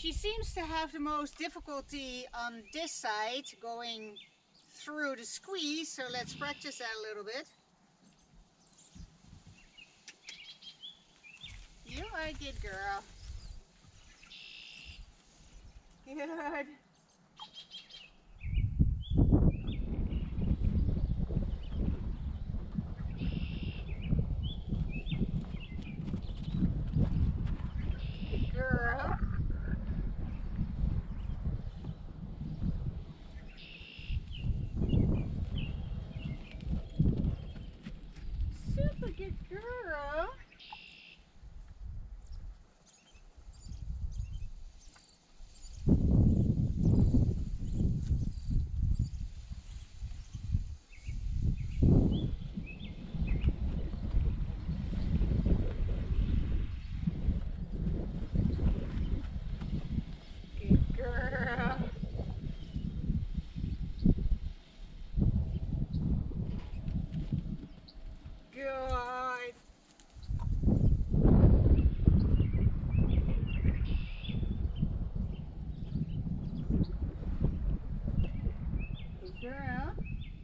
She seems to have the most difficulty on this side going through the squeeze, so let's practice that a little bit. You are a good girl. Good. Good girl. Super good girl. Good girl. Good. Good girl.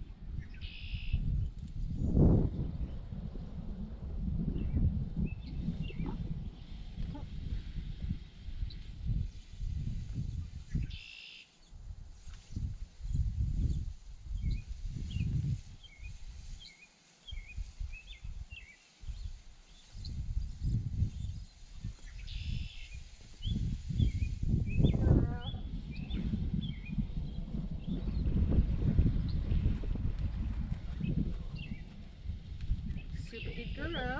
Super good girl.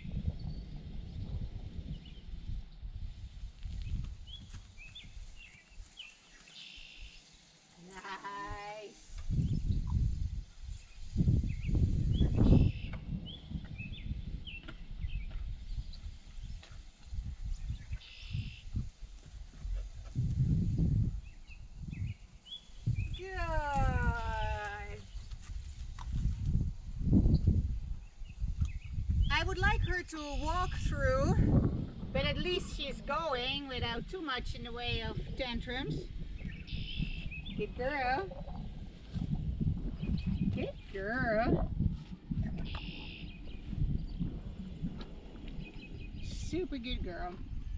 Nice. Good. I would like her to walk through, but at least she's going without too much in the way of tantrums. Good girl. Good girl. Super good girl.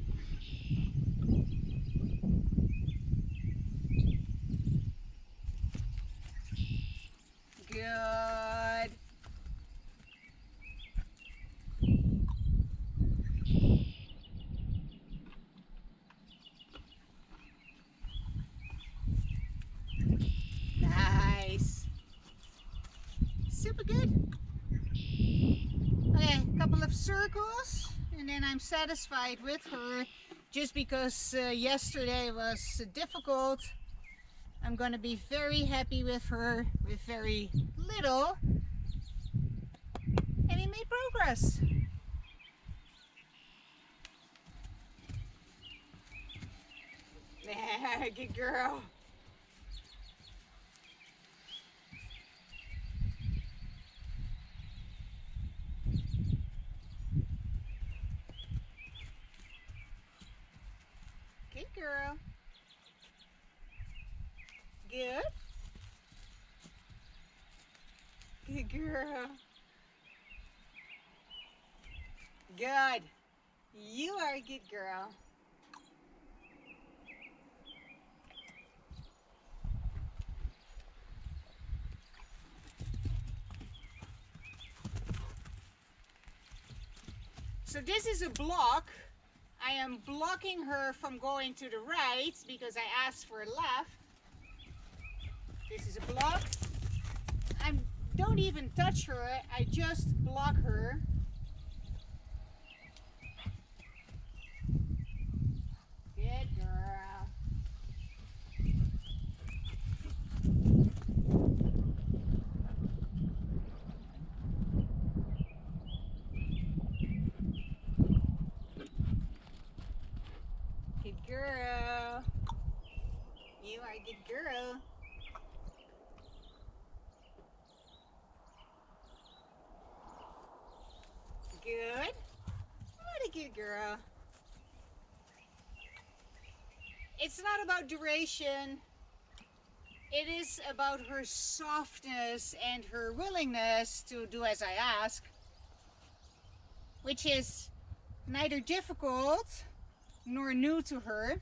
Good. Nice. Super good. Okay, a couple of circles and then I'm satisfied with her. Just because yesterday was difficult, I'm gonna be very happy with her with very little. And we made progress. Yeah, good girl. Good girl. Good. Good girl. Good. You are a good girl. So this is a block. I am blocking her from going to the right because I asked for left. This is a block. I don't even touch her, I just block her. Good girl. Good girl. You are a good girl. Good. What a good girl. It's not about duration. It is about her softness and her willingness to do as I ask, which is neither difficult nor new to her.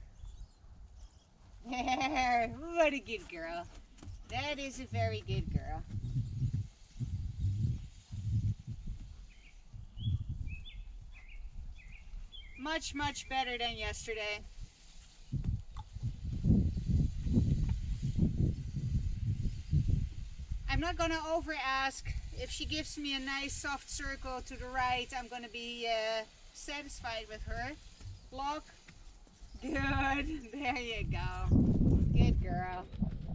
What a good girl. That is a very good girl. Much, much better than yesterday. I'm not gonna over ask. If she gives me a nice soft circle to the right, I'm gonna be satisfied with her. Block. Good. There you go. Good girl.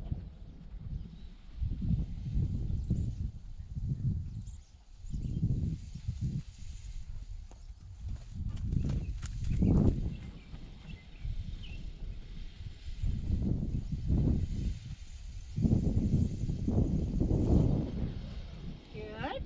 Good.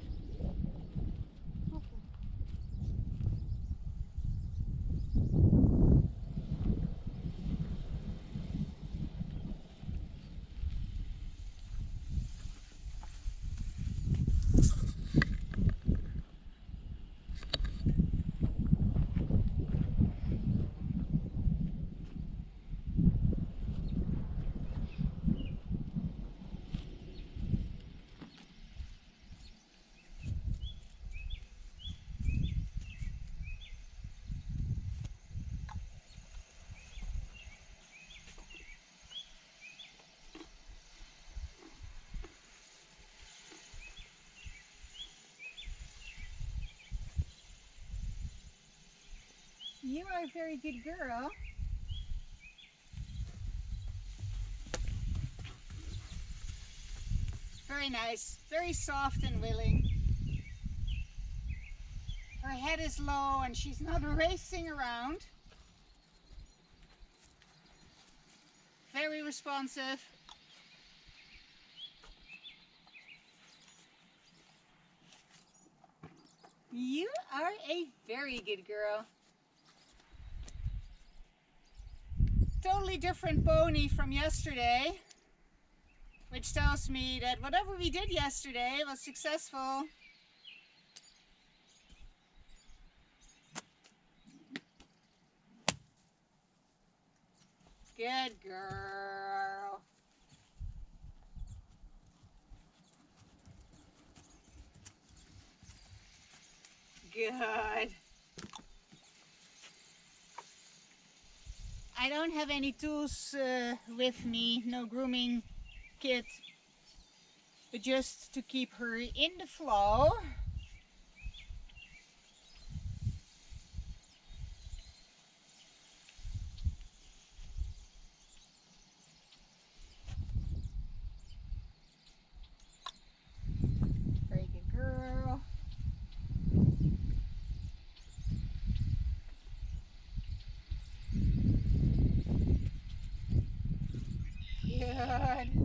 You are a very good girl. Very nice. Very soft and willing. Her head is low and she's not racing around. Very responsive. You are a very good girl. Totally different pony from yesterday, which tells me that whatever we did yesterday was successful. Good girl. Good. I don't have any tools with me, no grooming kit, but just to keep her in the flow. Very good girl. Good.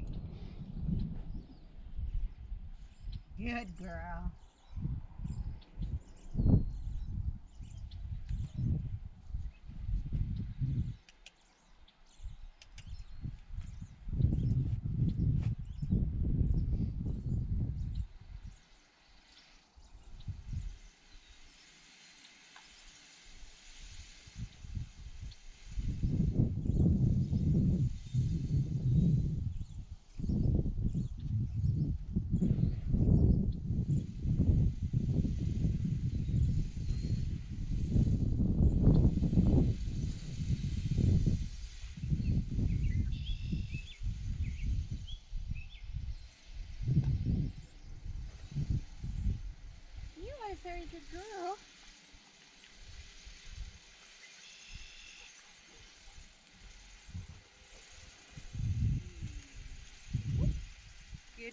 Good girl. You are a very good girl. Good.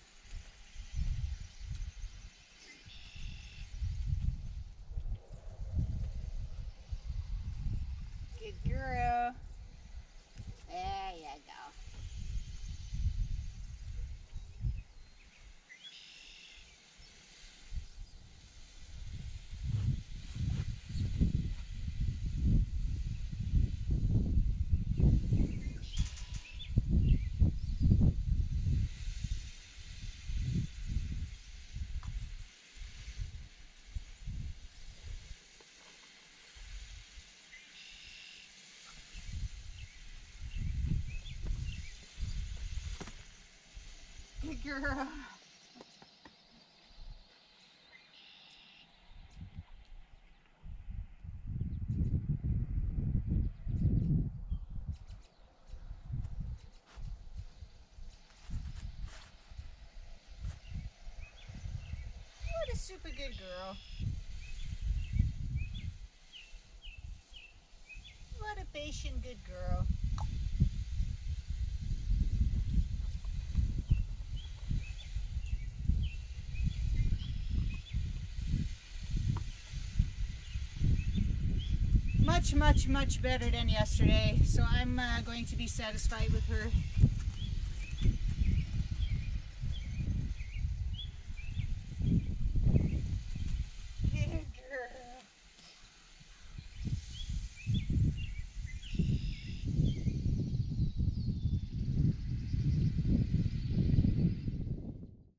Good girl. There you go. girl. What a super good girl. What a patient good girl. Much better than yesterday, so I'm going to be satisfied with her.